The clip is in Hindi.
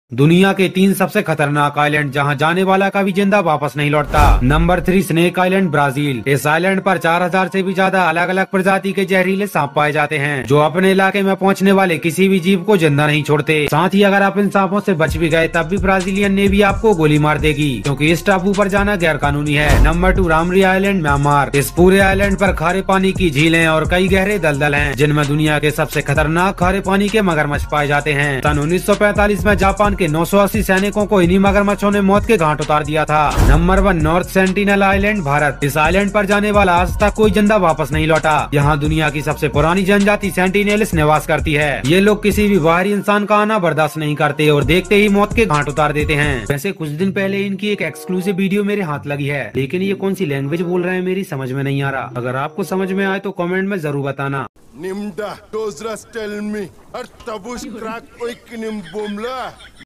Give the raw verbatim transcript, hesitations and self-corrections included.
दुनिया के तीन सबसे खतरनाक आइलैंड जहां जाने वाला कभी जिंदा वापस नहीं लौटता। Number three, Snake Island, Brazil. इस आइलैंड पर चार हजार से भी ज्यादा अलग अलग प्रजाति के जहरीले सांप पाए जाते हैं, जो अपने इलाके में पहुंचने वाले किसी भी जीव को जिंदा नहीं छोड़ते। साथ ही अगर आप इन सांपों से बच भी गए तब भी ब्राजीलियन नेवी आपको गोली मार देगी, क्योंकि इस टापू पर जाना गैर कानूनी है। Number two, Ramree Island, Myanmar. इस पूरे आइलैंड पर खारे पानी की झीलें और कई गहरे दलदल हैं, जिनमें दुनिया के सबसे खतरनाक खारे पानी के मगरमच्छ पाए जाते हैं। सन उन्नीस सौ पैंतालीस में जापान के नौ सौ अस्सी सैनिकों को इन्हीं मगरमच्छों ने मौत के घाट उतार दिया था। Number one, North Sentinel Island, Bharat. इस आइलैंड पर जाने वाला आज तक कोई जिंदा वापस नहीं लौटा। यहाँ दुनिया की सबसे पुरानी जनजाति सेंटिनेल्स निवास करती है। ये लोग किसी भी बाहरी इंसान का आना बर्दाश्त नहीं करते और देखते ही मौत के घाट उतार देते हैं। वैसे कुछ दिन पहले इनकी एक एक्सक्लूसिव वीडियो मेरे हाथ लगी है, लेकिन ये कौन सी लैंग्वेज बोल रहे हैं मेरी समझ में नहीं आ रहा। अगर आपको समझ में आए तो कमेंट में जरूर बताना। Nimm da, dos ras tell me, at tabus crack oik nim bumla.